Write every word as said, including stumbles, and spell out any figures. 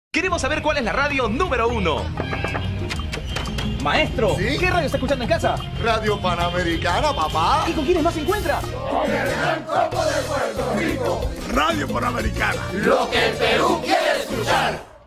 Queremos saber cuál es la radio número uno. Maestro, ¿Sí? ¿qué radio está escuchando en casa? Radio Panamericana, papá. ¿Y con quiénes más se encuentra? Con el gran combo de Puerto Rico. Radio Panamericana. Lo que el Perú quiere escuchar.